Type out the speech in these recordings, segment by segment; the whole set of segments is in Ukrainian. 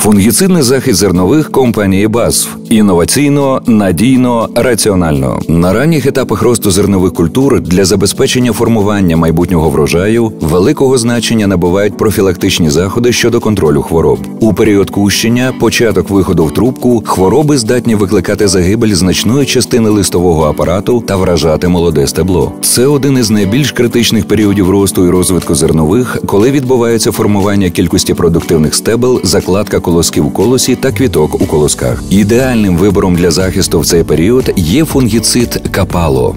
Фунгіцидний захист зернових компанії BASF. Інноваційно, надійно, раціонально. На ранніх етапах росту зернових культур для забезпечення формування майбутнього врожаю великого значення набувають профілактичні заходи щодо контролю хвороб. У період кущення, початок виходу в трубку, хвороби здатні викликати загибель значної частини листового апарату та вражати молоде стебло. Це один із найбільш критичних періодів росту і розвитку зернових, коли відбувається формування кількості продуктивних стебел, закладка колосків у колосі та квіток у колосках. Ідеальним вибором для захисту в цей період є фунгіцид Капало.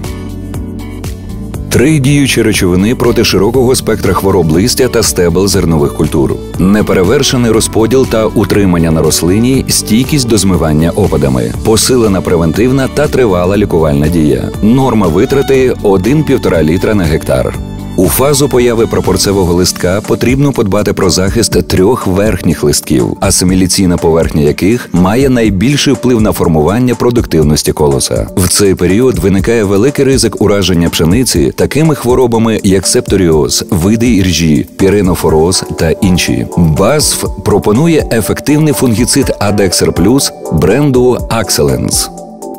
3 діючі речовини проти широкого спектра хвороб листя та стебел зернових культур. Неперевершений розподіл та утримання на рослині, стійкість до змивання опадами, посилена превентивна та тривала лікувальна дія. Норма витрати – 1–1,5 літра на гектар. У фазу появи прапорцевого листка потрібно подбати про захист 3 верхніх листків, асиміляційна поверхня яких має найбільший вплив на формування продуктивності колоса. В цей період виникає великий ризик ураження пшениці такими хворобами, як септоріоз, види іржі, піренофороз та інші. BASF пропонує ефективний фунгіцид Adexer Plus бренду Axelens.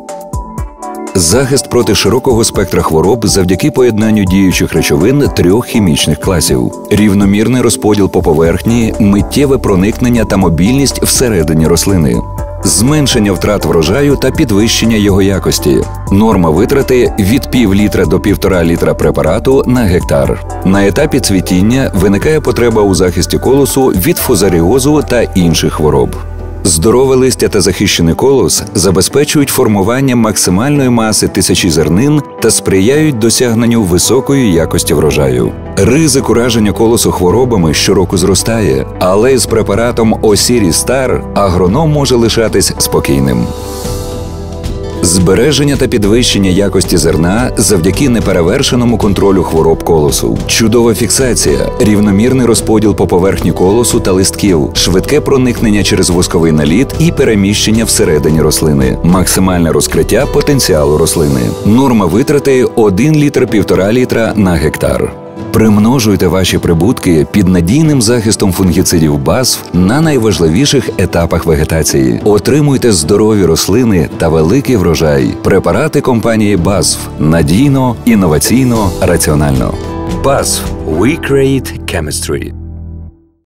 Захист проти широкого спектра хвороб завдяки поєднанню діючих речовин 3 хімічних класів. Рівномірний розподіл по поверхні, миттєве проникнення та мобільність всередині рослини. Зменшення втрат врожаю та підвищення його якості. Норма витрати – від пів літра до 1,5 літра препарату на гектар. На етапі цвітіння виникає потреба у захисті колосу від фузаріозу та інших хвороб. Здорове листя та захищений колос забезпечують формування максимальної маси тисячі зернин та сприяють досягненню високої якості врожаю. Ризик ураження колосу хворобами щороку зростає, але з препаратом Osiris Star агроном може лишатись спокійним. Збереження та підвищення якості зерна завдяки неперевершеному контролю хвороб колосу. Чудова фіксація, рівномірний розподіл по поверхні колосу та листків, швидке проникнення через восковий наліт і переміщення всередині рослини. Максимальне розкриття потенціалу рослини. Норма витрати – 1–1,5 літра на гектар. Примножуйте ваші прибутки під надійним захистом фунгіцидів BASF на найважливіших етапах вегетації. Отримуйте здорові рослини та великий врожай. Препарати компанії BASF. Надійно, інноваційно, раціонально. BASF. We create chemistry.